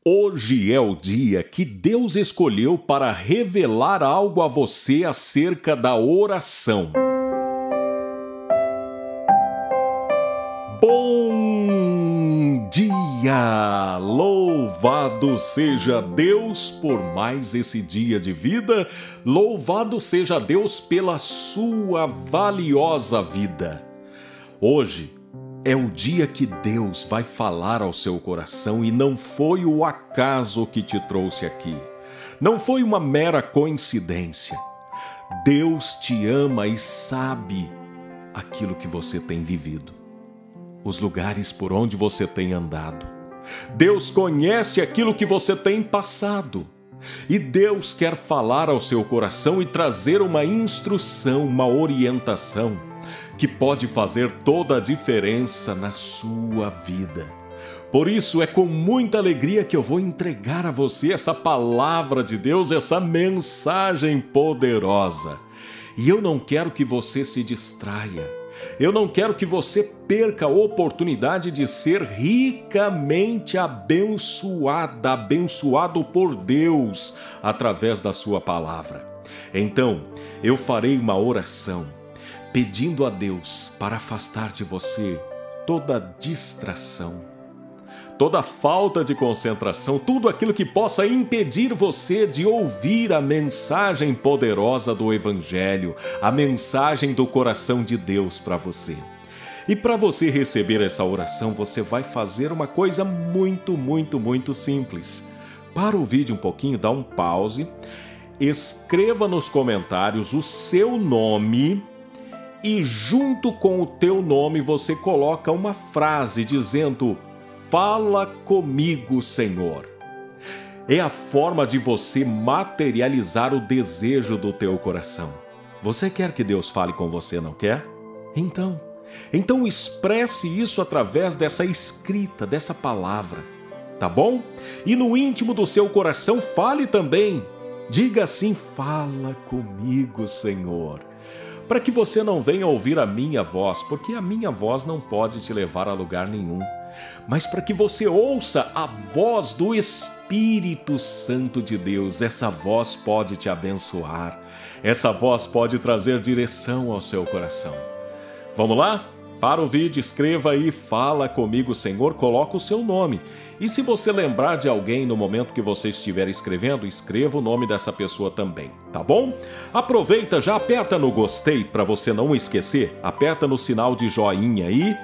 Hoje é o dia que Deus escolheu para revelar algo a você acerca da oração. Bom dia! Louvado seja Deus por mais esse dia de vida, louvado seja Deus pela sua valiosa vida. Hoje é o dia que Deus vai falar ao seu coração e não foi o acaso que te trouxe aqui. Não foi uma mera coincidência. Deus te ama e sabe aquilo que você tem vivido, os lugares por onde você tem andado. Deus conhece aquilo que você tem passado. E Deus quer falar ao seu coração e trazer uma instrução, uma orientação que pode fazer toda a diferença na sua vida. Por isso é com muita alegria que eu vou entregar a você essa palavra de Deus, essa mensagem poderosa. E eu não quero que você se distraia. Eu não quero que você perca a oportunidade de ser ricamente abençoado por Deus através da sua palavra. Então, eu farei uma oração pedindo a Deus para afastar de você toda distração, toda falta de concentração, tudo aquilo que possa impedir você de ouvir a mensagem poderosa do Evangelho, a mensagem do coração de Deus para você. E para você receber essa oração, você vai fazer uma coisa muito simples. Para o vídeo um pouquinho, dá um pause, escreva nos comentários o seu nome e junto com o teu nome você coloca uma frase dizendo: "Fala comigo, Senhor". É a forma de você materializar o desejo do teu coração. Você quer que Deus fale com você, não quer? Então expresse isso através dessa escrita, dessa palavra, tá bom? E no íntimo do seu coração fale também. Diga assim: "Fala comigo, Senhor". Para que você não venha ouvir a minha voz, porque a minha voz não pode te levar a lugar nenhum, mas para que você ouça a voz do Espírito Santo de Deus. Essa voz pode te abençoar, essa voz pode trazer direção ao seu coração. Vamos lá? Para o vídeo, escreva aí: "Fala comigo, Senhor", coloca o seu nome. E se você lembrar de alguém no momento que você estiver escrevendo, escreva o nome dessa pessoa também, tá bom? Aproveita, já aperta no gostei para você não esquecer, aperta no sinal de joinha aí,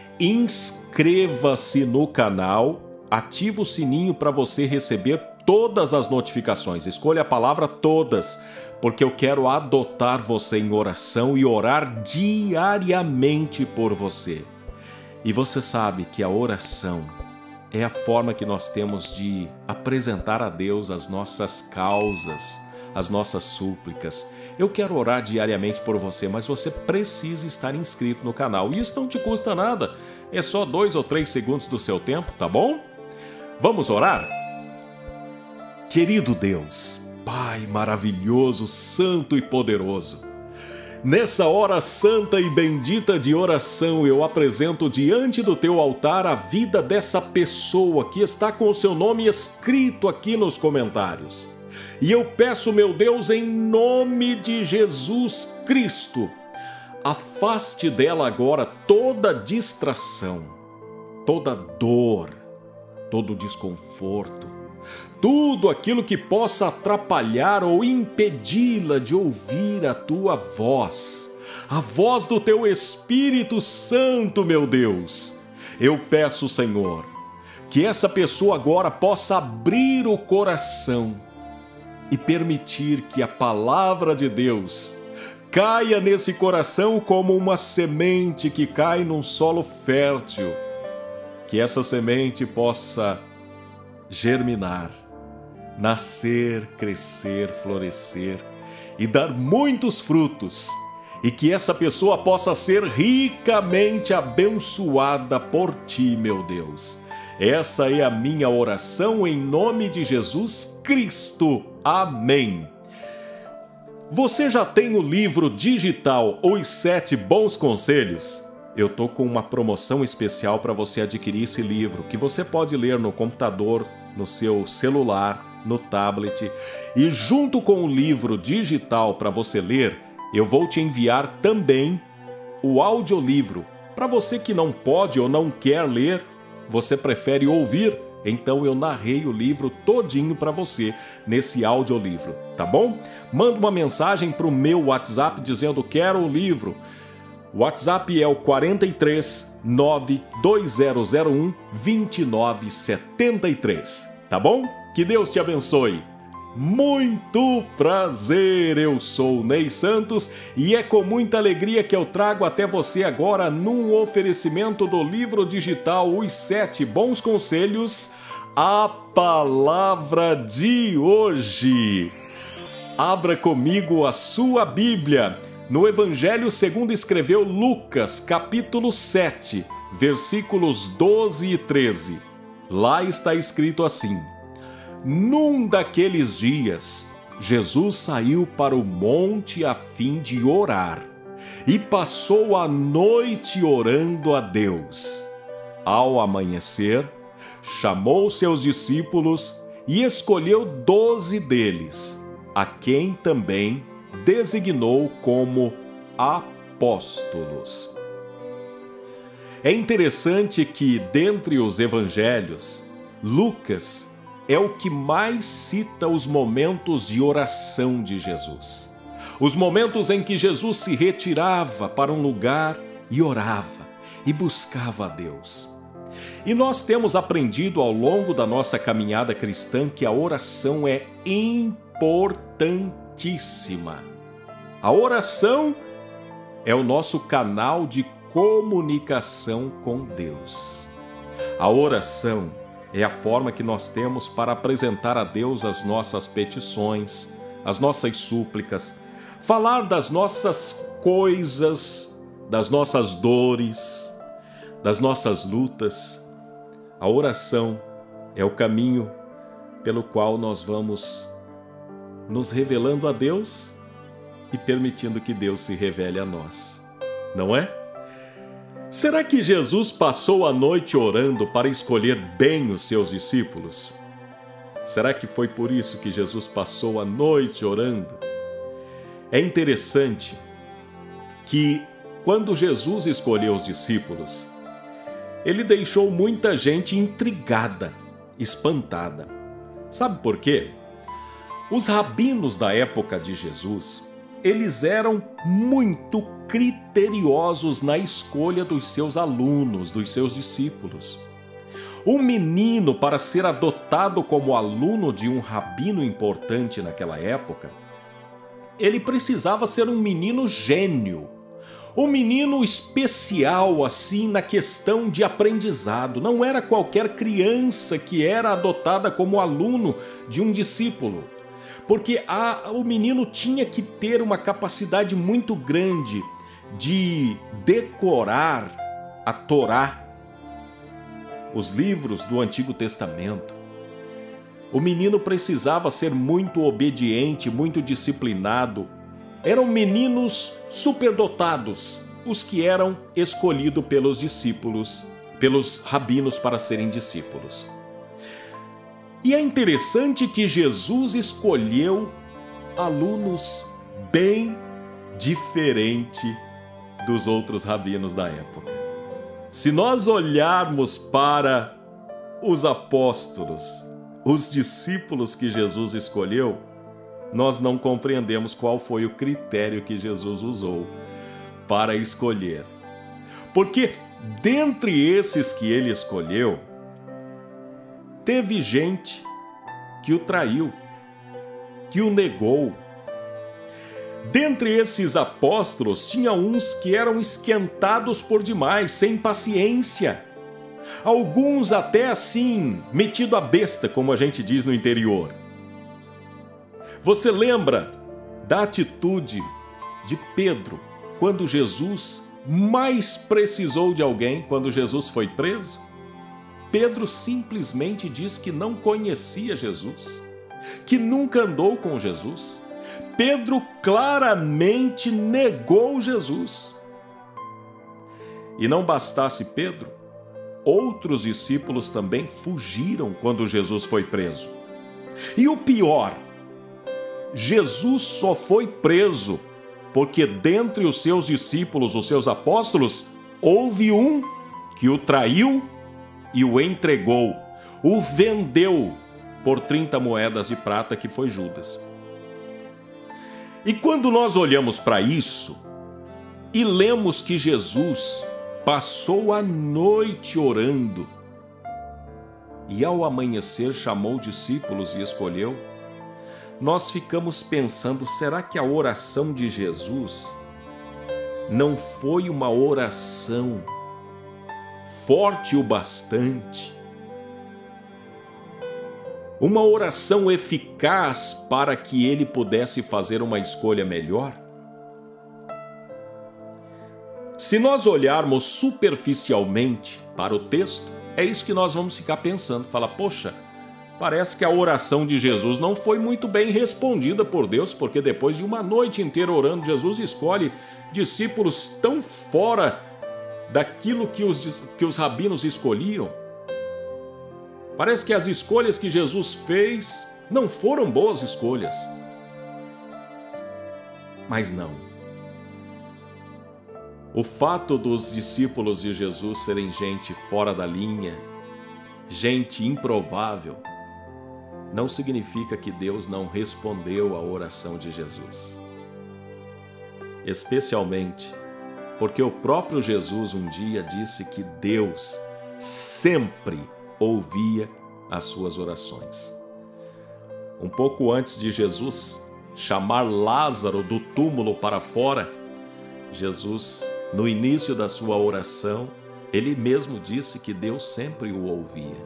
inscreva-se no canal, ativa o sininho para você receber todas as notificações. Escolha a palavra todas, porque eu quero adotar você em oração e orar diariamente por você. E você sabe que a oração é a forma que nós temos de apresentar a Deus as nossas causas, as nossas súplicas. Eu quero orar diariamente por você, mas você precisa estar inscrito no canal. E isso não te custa nada, é só 2 ou 3 segundos do seu tempo, tá bom? Vamos orar? Querido Deus, Pai maravilhoso, santo e poderoso, nessa hora santa e bendita de oração, eu apresento diante do teu altar a vida dessa pessoa que está com o seu nome escrito aqui nos comentários. E eu peço, meu Deus, em nome de Jesus Cristo, afaste dela agora toda distração, toda dor, todo desconforto, tudo aquilo que possa atrapalhar ou impedi-la de ouvir a tua voz, a voz do teu Espírito Santo, meu Deus. Eu peço, Senhor, que essa pessoa agora possa abrir o coração e permitir que a palavra de Deus caia nesse coração como uma semente que cai num solo fértil, que essa semente possa germinar, nascer, crescer, florescer e dar muitos frutos, e que essa pessoa possa ser ricamente abençoada por ti, meu Deus. Essa é a minha oração em nome de Jesus Cristo. Amém. Você já tem o livro digital Os 7 Bons Conselhos? Eu tô com uma promoção especial para você adquirir esse livro, que você pode ler no computador, no seu celular, no tablet. E junto com o livro digital para você ler, eu vou te enviar também o audiolivro. Para você que não pode ou não quer ler, você prefere ouvir, então eu narrei o livro todinho para você nesse audiolivro, tá bom? Manda uma mensagem para o meu WhatsApp dizendo quero o livro. O WhatsApp é o 43 92001 2973, tá bom? Que Deus te abençoe. Muito prazer, eu sou Ney Santos e é com muita alegria que eu trago até você agora num oferecimento do livro digital Os 7 Bons Conselhos, a palavra de hoje. Abra comigo a sua Bíblia no Evangelho segundo escreveu Lucas, capítulo 7, versículos 12 e 13. Lá está escrito assim: Num daqueles dias, Jesus saiu para o monte a fim de orar e passou a noite orando a Deus. Ao amanhecer, chamou seus discípulos e escolheu 12 deles, a quem também designou como apóstolos. É interessante que, dentre os evangelhos, Lucas é o que mais cita os momentos de oração de Jesus. Os momentos em que Jesus se retirava para um lugar e orava e buscava a Deus. E nós temos aprendido ao longo da nossa caminhada cristã que a oração é importantíssima. A oração é o nosso canal de comunicação com Deus. A oração é a forma que nós temos para apresentar a Deus as nossas petições, as nossas súplicas, falar das nossas coisas, das nossas dores, das nossas lutas. A oração é o caminho pelo qual nós vamos nos revelando a Deus e permitindo que Deus se revele a nós, não é? Será que Jesus passou a noite orando para escolher bem os seus discípulos? Será que foi por isso que Jesus passou a noite orando? É interessante que, quando Jesus escolheu os discípulos, ele deixou muita gente intrigada, espantada. Sabe por quê? Os rabinos da época de Jesus, eles eram muito criteriosos na escolha dos seus alunos, dos seus discípulos. Um menino, para ser adotado como aluno de um rabino importante naquela época, ele precisava ser um menino gênio, um menino especial assim na questão de aprendizado. Não era qualquer criança que era adotada como aluno de um discípulo, porque o menino tinha que ter uma capacidade muito grande de decorar a Torá, os livros do Antigo Testamento. O menino precisava ser muito obediente, muito disciplinado. Eram meninos superdotados, os que eram escolhidos pelos discípulos, pelos rabinos para serem discípulos. E é interessante que Jesus escolheu alunos bem diferentes dos outros rabinos da época. Se nós olharmos para os apóstolos, os discípulos que Jesus escolheu, nós não compreendemos qual foi o critério que Jesus usou para escolher. Porque dentre esses que ele escolheu, teve gente que o traiu, que o negou. Dentre esses apóstolos, tinha uns que eram esquentados por demais, sem paciência. Alguns até assim, metido a besta, como a gente diz no interior. Você lembra da atitude de Pedro quando Jesus mais precisou de alguém, quando Jesus foi preso? Pedro simplesmente diz que não conhecia Jesus, que nunca andou com Jesus. Pedro claramente negou Jesus. E não bastasse Pedro, outros discípulos também fugiram quando Jesus foi preso. E o pior, Jesus só foi preso porque dentre os seus discípulos, os seus apóstolos, houve um que o traiu e o entregou, o vendeu por 30 moedas de prata, que foi Judas. E quando nós olhamos para isso e lemos que Jesus passou a noite orando e ao amanhecer chamou discípulos e escolheu, nós ficamos pensando, será que a oração de Jesus não foi uma oração forte o bastante? Uma oração eficaz para que ele pudesse fazer uma escolha melhor? Se nós olharmos superficialmente para o texto, é isso que nós vamos ficar pensando. Fala, poxa, parece que a oração de Jesus não foi muito bem respondida por Deus, porque depois de uma noite inteira orando, Jesus escolhe discípulos tão fora daquilo que os rabinos escolhiam. Parece que as escolhas que Jesus fez não foram boas escolhas. Mas não. O fato dos discípulos de Jesus serem gente fora da linha, gente improvável, não significa que Deus não respondeu à oração de Jesus. Especialmente porque o próprio Jesus um dia disse que Deus sempre ouvia as suas orações. Um pouco antes de Jesus chamar Lázaro do túmulo para fora, Jesus, no início da sua oração, ele mesmo disse que Deus sempre o ouvia.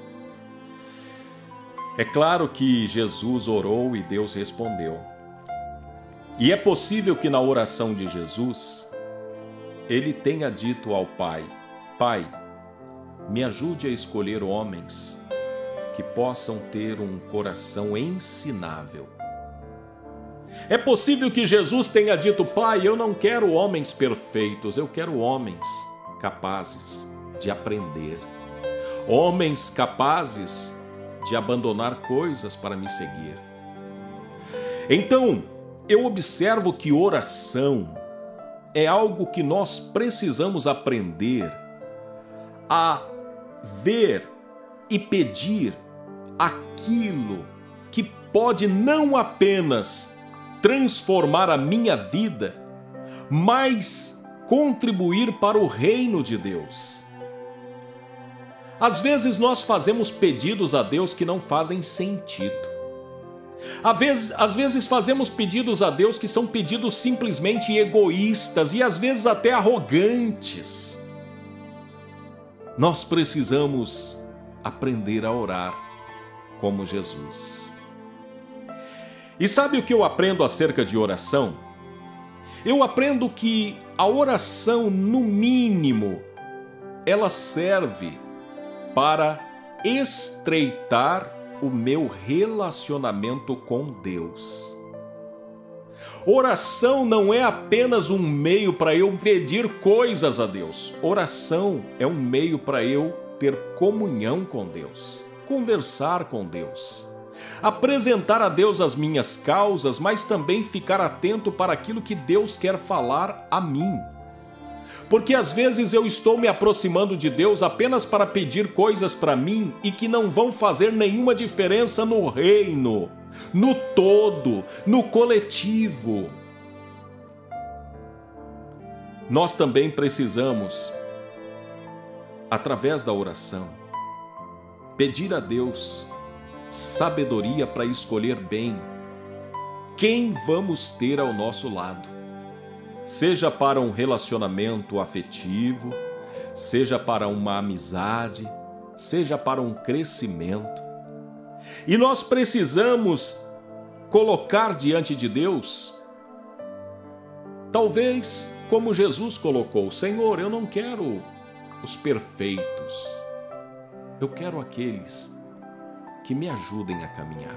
É claro que Jesus orou e Deus respondeu. E é possível que na oração de Jesus, ele tenha dito ao Pai, Pai, me ajude a escolher homens que possam ter um coração ensinável. É possível que Jesus tenha dito, Pai, eu não quero homens perfeitos, eu quero homens capazes de aprender, homens capazes de abandonar coisas para me seguir. Então, eu observo que oração é algo que nós precisamos aprender a ver e pedir aquilo que pode não apenas transformar a minha vida, mas contribuir para o reino de Deus. Às vezes nós fazemos pedidos a Deus que não fazem sentido. Às vezes fazemos pedidos a Deus que são pedidos simplesmente egoístas e às vezes até arrogantes. Nós precisamos aprender a orar como Jesus. E sabe o que eu aprendo acerca de oração? Eu aprendo que a oração, no mínimo, ela serve para estreitar o meu relacionamento com Deus. Oração não é apenas um meio para eu pedir coisas a Deus. Oração é um meio para eu ter comunhão com Deus, conversar com Deus, apresentar a Deus as minhas causas, mas também ficar atento para aquilo que Deus quer falar a mim. Porque às vezes eu estou me aproximando de Deus apenas para pedir coisas para mim e que não vão fazer nenhuma diferença no reino, no todo, no coletivo. Nós também precisamos, através da oração, pedir a Deus sabedoria para escolher bem quem vamos ter ao nosso lado. Seja para um relacionamento afetivo, seja para uma amizade, seja para um crescimento. E nós precisamos colocar diante de Deus, talvez como Jesus colocou, Senhor, eu não quero os perfeitos, eu quero aqueles que me ajudem a caminhar,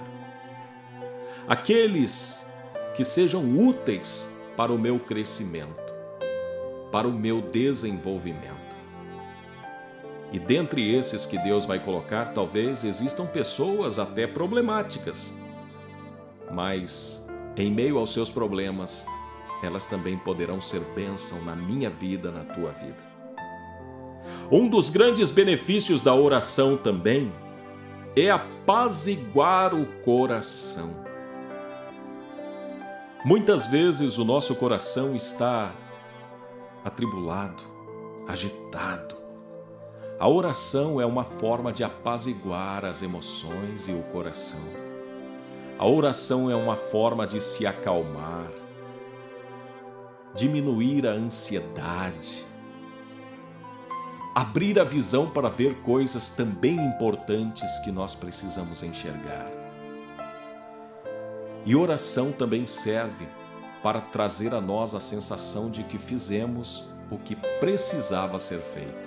aqueles que sejam úteis para o meu crescimento, para o meu desenvolvimento. E dentre esses que Deus vai colocar, talvez existam pessoas até problemáticas. Mas, em meio aos seus problemas, elas também poderão ser bênção na minha vida, na tua vida. Um dos grandes benefícios da oração também é apaziguar o coração. Muitas vezes o nosso coração está atribulado, agitado. A oração é uma forma de apaziguar as emoções e o coração. A oração é uma forma de se acalmar, diminuir a ansiedade, abrir a visão para ver coisas também importantes que nós precisamos enxergar. E oração também serve para trazer a nós a sensação de que fizemos o que precisava ser feito.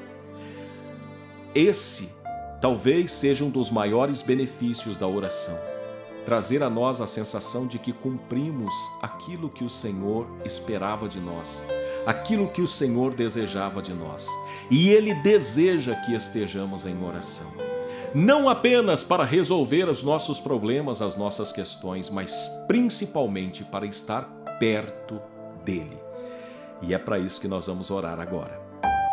Esse talvez seja um dos maiores benefícios da oração, trazer a nós a sensação de que cumprimos aquilo que o Senhor esperava de nós, aquilo que o Senhor desejava de nós. E Ele deseja que estejamos em oração. Não apenas para resolver os nossos problemas, as nossas questões, mas principalmente para estar perto dEle. E é para isso que nós vamos orar agora.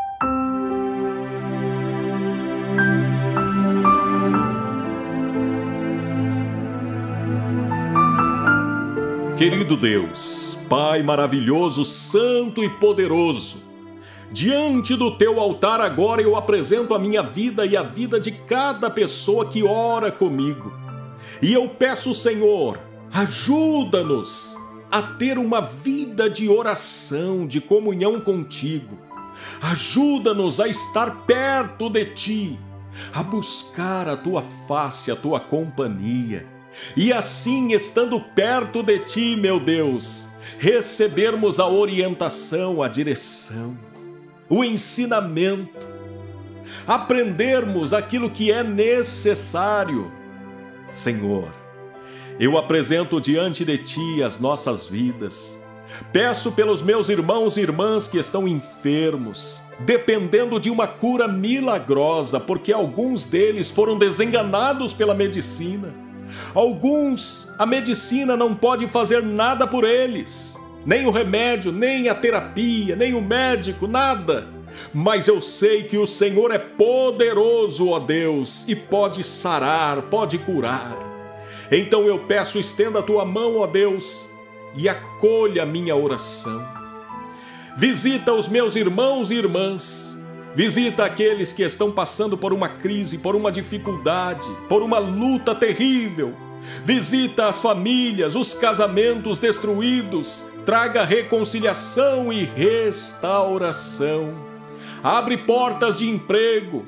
Querido Deus, Pai maravilhoso, santo e poderoso, diante do teu altar agora eu apresento a minha vida e a vida de cada pessoa que ora comigo. E eu peço, Senhor, ajuda-nos a ter uma vida de oração, de comunhão contigo. Ajuda-nos a estar perto de ti, a buscar a tua face, a tua companhia. E assim, estando perto de ti, meu Deus, recebermos a orientação, a direção, o ensinamento, aprendermos aquilo que é necessário. Senhor, eu apresento diante de ti as nossas vidas. Peço pelos meus irmãos e irmãs que estão enfermos, dependendo de uma cura milagrosa, porque alguns deles foram desenganados pela medicina. Alguns, a medicina não pode fazer nada por eles, nem o remédio, nem a terapia, nem o médico, nada. Mas eu sei que o Senhor é poderoso, ó Deus, e pode sarar, pode curar. Então eu peço, estenda a tua mão, ó Deus, e acolha a minha oração. Visita os meus irmãos e irmãs. Visita aqueles que estão passando por uma crise, por uma dificuldade, por uma luta terrível. Visita as famílias, os casamentos destruídos. Traga reconciliação e restauração. Abre portas de emprego.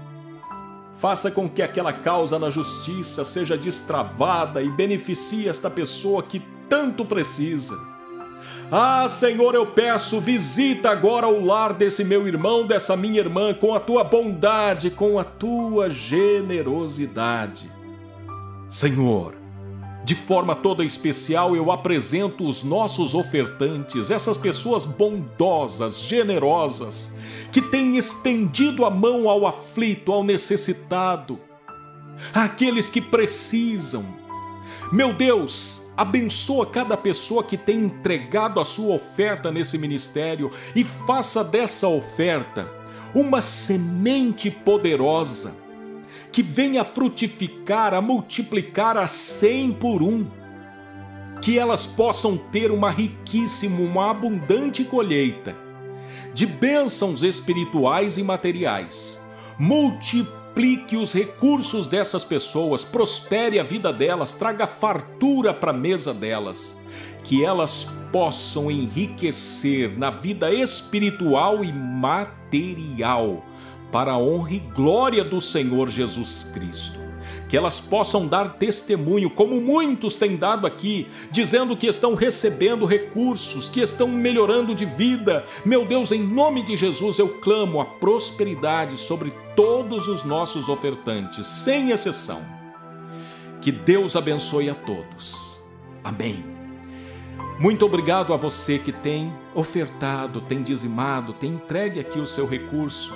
Faça com que aquela causa na justiça seja destravada e beneficie esta pessoa que tanto precisa. Ah, Senhor, eu peço, visita agora o lar desse meu irmão, dessa minha irmã, com a tua bondade, com a tua generosidade. Senhor, de forma toda especial eu apresento os nossos ofertantes, essas pessoas bondosas, generosas, que têm estendido a mão ao aflito, ao necessitado, àqueles que precisam. Meu Deus, abençoa cada pessoa que tem entregado a sua oferta nesse ministério e faça dessa oferta uma semente poderosa que venha a frutificar, a multiplicar a 100 por 1. Que elas possam ter uma riquíssima, uma abundante colheita de bênçãos espirituais e materiais. Multiplique os recursos dessas pessoas, prospere a vida delas, traga fartura para a mesa delas, que elas possam enriquecer na vida espiritual e material, para a honra e glória do Senhor Jesus Cristo. Que elas possam dar testemunho, como muitos têm dado aqui, dizendo que estão recebendo recursos, que estão melhorando de vida. Meu Deus, em nome de Jesus, eu clamo a prosperidade sobre todos os nossos ofertantes, sem exceção. Que Deus abençoe a todos. Amém. Muito obrigado a você que tem ofertado, tem dizimado, tem entregue aqui o seu recurso.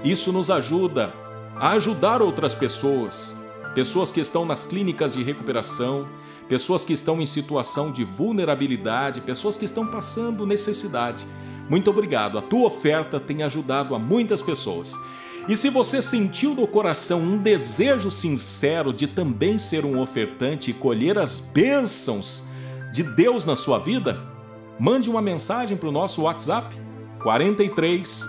Isso nos ajuda a ajudar outras pessoas, pessoas que estão nas clínicas de recuperação, pessoas que estão em situação de vulnerabilidade, pessoas que estão passando necessidade. Muito obrigado, a tua oferta tem ajudado a muitas pessoas. E se você sentiu no coração um desejo sincero de também ser um ofertante e colher as bênçãos de Deus na sua vida, mande uma mensagem para o nosso WhatsApp 43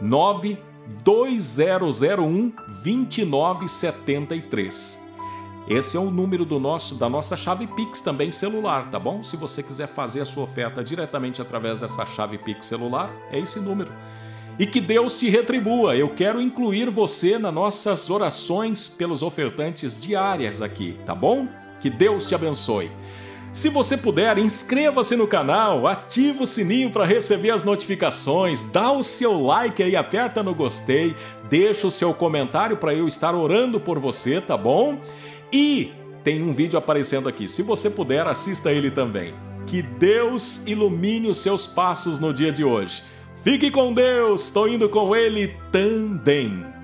92001 2973. Esse é o número da nossa chave Pix também celular, tá bom? Se você quiser fazer a sua oferta diretamente através dessa chave Pix celular, é esse número. E que Deus te retribua. Eu quero incluir você nas nossas orações pelos ofertantes diárias aqui, tá bom? Que Deus te abençoe. Se você puder, inscreva-se no canal, ativa o sininho para receber as notificações, dá o seu like aí, aperta no gostei, deixa o seu comentário para eu estar orando por você, tá bom? E tem um vídeo aparecendo aqui, se você puder, assista ele também. Que Deus ilumine os seus passos no dia de hoje. Fique com Deus, estou indo com Ele também.